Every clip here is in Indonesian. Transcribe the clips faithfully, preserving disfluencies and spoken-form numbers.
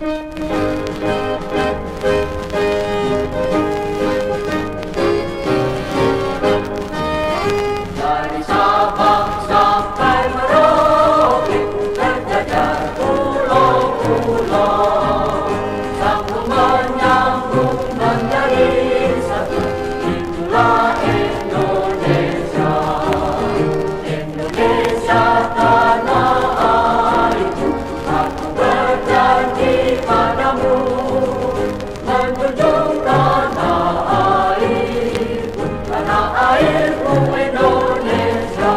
Dari Sabang sampai Merauke terjajar pulau-pulau, sambung menyambung menjadi satu. Itulah Indonesia, Indonesia tanah airku. Aku berjanji padamu, menjunjung tanah airku, tanah airku Indonesia.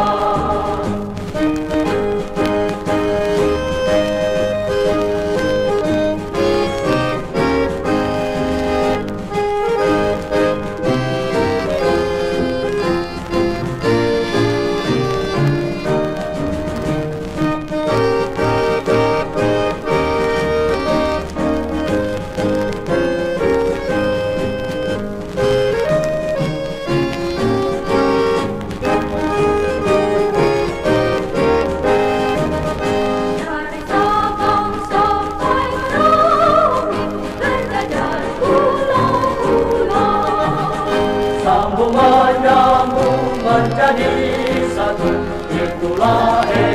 Dari Sabang sampai Merauke terjajar pulau-pulau, sambung menyambung menjadi satu. Itulah